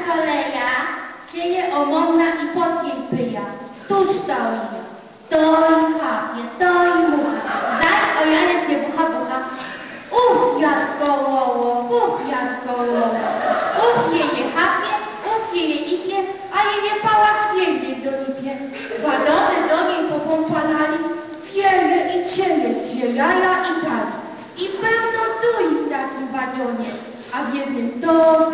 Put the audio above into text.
koleja, dzieje omonna i pod jej pyja. Tu stoi, to i chapie, to i mucha. Daj o Janek nie bucha. Jak gołowo, jak gołowo. Jeje chapie, jeje ichie, a jeje pałacz jeje do nipie. Wadony do niej popompanali, wieje i cieje się jaja i tali. I pełno tu i w takim wadzionie, a w jednym to